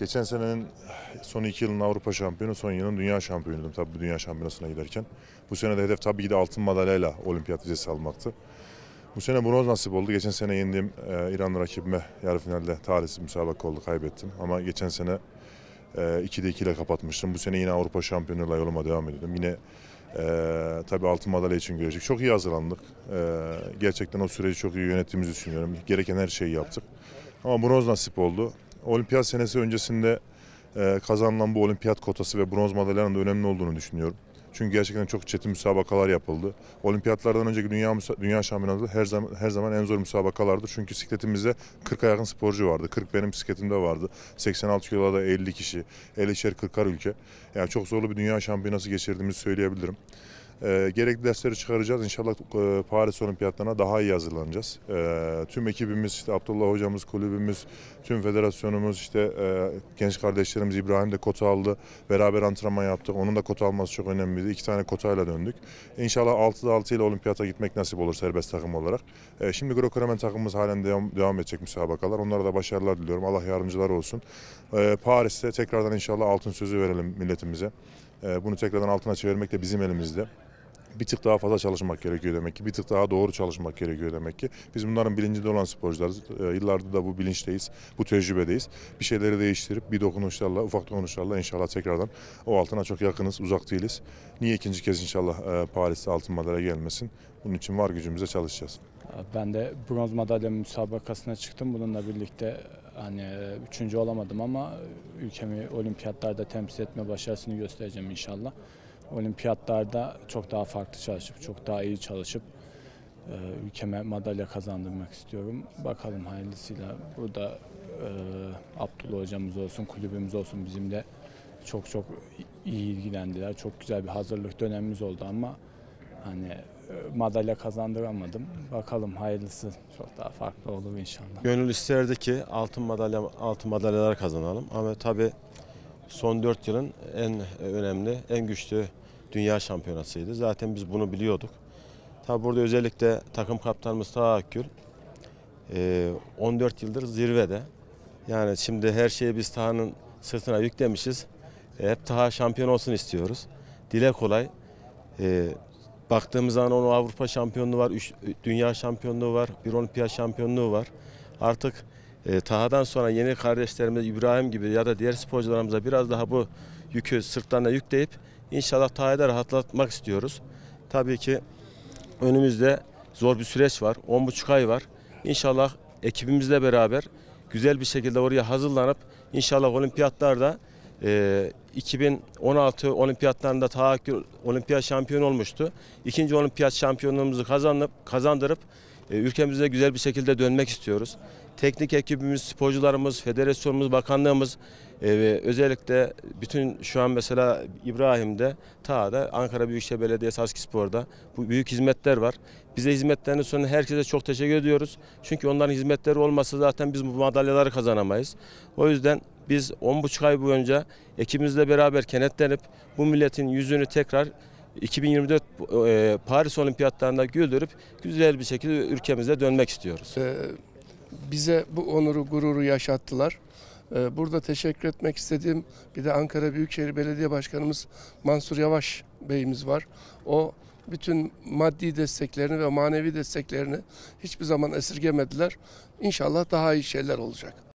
Geçen senenin son 2 yılın Avrupa şampiyonu, son yılın dünya şampiyonuydum tabii bu dünya şampiyonasına giderken. Bu sene de hedef tabii ki de altın madalyayla olimpiyat vizesi almaktı. Bu sene bronz nasip oldu. Geçen sene yendiğim İranlı rakibime yarı finalde talihsiz müsabaka oldu, kaybettim. Ama geçen sene 2'de 2 ile kapatmıştım. Bu sene yine Avrupa şampiyonluğuyla yoluma devam ediyordum. Yine tabii altın madalya için görecek. Çok iyi hazırlandık. Gerçekten o süreci çok iyi yönettiğimizi düşünüyorum. Gereken her şeyi yaptık. Ama bronz nasip oldu. Olimpiyat senesi öncesinde kazanılan bu olimpiyat kotası ve bronz madalyanın da önemli olduğunu düşünüyorum. Çünkü gerçekten çok çetin müsabakalar yapıldı. Olimpiyatlardan önceki dünya şampiyonası her zaman en zor müsabakalardı. Çünkü sikletimizde 40'a yakın sporcu vardı. 40 benim bisikletimde vardı. 86 kiloda 50 kişi, 50'şer 40'ar ülke. Yani çok zorlu bir dünya şampiyonası geçirdiğimizi söyleyebilirim. Gerekli dersleri çıkaracağız. İnşallah Paris Olimpiyatlarına daha iyi hazırlanacağız. Tüm ekibimiz, işte Abdullah hocamız, kulübümüz, tüm federasyonumuz, işte genç kardeşlerimiz İbrahim de kota aldı. Beraber antrenman yaptık. Onun da kota alması çok önemliydi. 2 tane kotayla döndük. İnşallah 6'da 6 ile olimpiyata gitmek nasip olur serbest takım olarak. Şimdi Greco-Romen takımımız halen devam edecek müsabakalar. Onlara da başarılar diliyorum. Allah yardımcılar olsun. Paris'te tekrardan inşallah altın sözü verelim milletimize. Bunu tekrardan altına çevirmek de bizim elimizde. Bir tık daha fazla çalışmak gerekiyor demek ki. Bir tık daha doğru çalışmak gerekiyor demek ki. Biz bunların bilincinde olan sporcularız. Yıllardır da bu bilinçteyiz, bu tecrübedeyiz. Bir şeyleri değiştirip bir dokunuşlarla, ufak dokunuşlarla inşallah tekrardan o altına çok yakınız, uzak değiliz. Niye ikinci kez inşallah Paris'te altın madalya gelmesin? Bunun için var gücümüze çalışacağız. Ben de bronz madalya müsabakasına çıktım. Bununla birlikte hani üçüncü olamadım ama ülkemi olimpiyatlarda temsil etme başarısını göstereceğim inşallah. Olimpiyatlarda çok daha farklı çalışıp, çok daha iyi çalışıp ülkeme madalya kazandırmak istiyorum. Bakalım hayırlısıyla burada Abdullah hocamız olsun, kulübümüz olsun bizimle çok iyi ilgilendiler. Çok güzel bir hazırlık dönemimiz oldu ama hani madalya kazandıramadım. Bakalım hayırlısı çok daha farklı olur inşallah. Gönül isterdi ki altın madalyalar kazanalım ama tabii son 4 yılın en önemli, en güçlü dünya şampiyonasıydı. Zaten biz bunu biliyorduk. Tabii burada özellikle takım kaptanımız Taha Akgül 14 yıldır zirvede. Yani şimdi her şeyi biz Taha'nın sırtına yüklemişiz. Hep Taha şampiyon olsun istiyoruz. Dile kolay. Baktığımız zaman onun Avrupa şampiyonluğu var, 3 dünya şampiyonluğu var, bir olimpiyat şampiyonluğu var. Artık Taha'dan sonra yeni kardeşlerimiz İbrahim gibi ya da diğer sporcularımıza biraz daha bu yükü sırtlarına yükleyip inşallah Taha'yı da rahatlatmak istiyoruz. Tabii ki önümüzde zor bir süreç var, 10,5 ay var. İnşallah ekibimizle beraber güzel bir şekilde oraya hazırlanıp inşallah olimpiyatlarda 2016 olimpiyatlarında Taha Akgül olimpiyat şampiyonu olmuştu. İkinci olimpiyat şampiyonluğumuzu kazandırıp ülkemize güzel bir şekilde dönmek istiyoruz. Teknik ekibimiz, sporcularımız, federasyonumuz, bakanlığımız ve özellikle bütün şu an mesela İbrahim'de, Taha'da, Ankara Büyükşehir Belediyesi Askispor'da bu büyük hizmetler var. Bize hizmetlerinin sonunda herkese çok teşekkür ediyoruz. Çünkü onların hizmetleri olmasa zaten biz bu madalyaları kazanamayız. O yüzden biz 10,5 ay boyunca ekibimizle beraber kenetlenip bu milletin yüzünü tekrar 2024 Paris Olimpiyatlarında güldürüp güzel bir şekilde ülkemize dönmek istiyoruz. Bize bu onuru, gururu yaşattılar. Burada teşekkür etmek istediğim bir de Ankara Büyükşehir Belediye Başkanımız Mansur Yavaş Bey'imiz var. O bütün maddi desteklerini ve manevi desteklerini hiçbir zaman esirgemediler. İnşallah daha iyi şeyler olacak.